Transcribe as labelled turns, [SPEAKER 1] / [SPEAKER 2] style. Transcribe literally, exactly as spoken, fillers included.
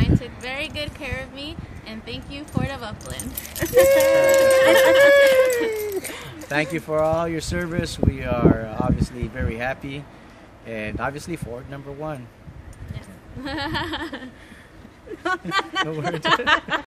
[SPEAKER 1] Wine took very good care of me, and thank you, Port of Upland.
[SPEAKER 2] Thank you for all your service. We are obviously very happy, and obviously Ford number one.
[SPEAKER 1] Yes.
[SPEAKER 2] No words.